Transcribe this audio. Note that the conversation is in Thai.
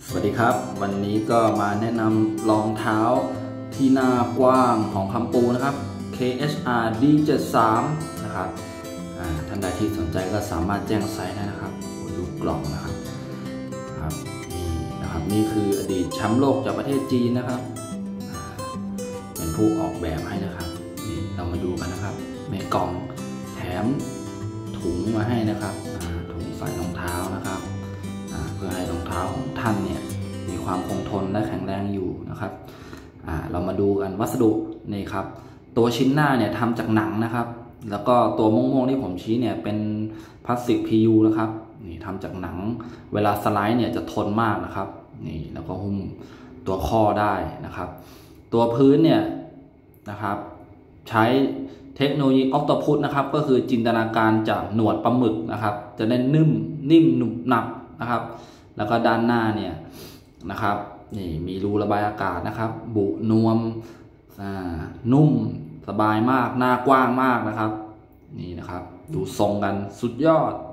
สวัสดีครับวันนี้ก็มาแนะนำรองเท้าที่หน้ากว้างของคำปูนะครับ KSR D73 นะครับท่านใดที่สนใจก็สามารถแจ้งไซส์ได้นะครับดูกล่องนะครับนี่นะครับนี่คืออดีตแชมป์โลกจากประเทศจีนนะครับเป็นผู้ออกแบบให้นะครับนี่เรามาดูกันนะครับในกล่องแถมถุงมาให้นะครับถุงใส่รองเท้านะครับเพื่อให้รองเท้าของท่านเนี่ยมีความคงทนและแข็งแรงอยู่นะครับเรามาดูกันวัสดุนี่ครับตัวชิ้นหน้าเนี่ยทำจากหนังนะครับแล้วก็ตัวม่วงๆที่ผมชี้เนี่ยเป็นพลาสติก PU นะครับนี่ทำจากหนังเวลาสไลด์เนี่ยจะทนมากนะครับนี่แล้วก็หุ้มตัวข้อได้นะครับตัวพื้นเนี่ยนะครับใช้เทคโนโลยีออคโตพุสนะครับก็คือจินตนาการจากหนวดปลาหมึกนะครับจะได้นิ่มหนุบหนับนะครับแล้วก็ด้านหน้าเนี่ยนะครับนี่มีรูระบายอากาศนะครับบุนวมนุ่มสบายมากหน้ากว้างมากนะครับนี่นะครับดูทรงกันสุดยอด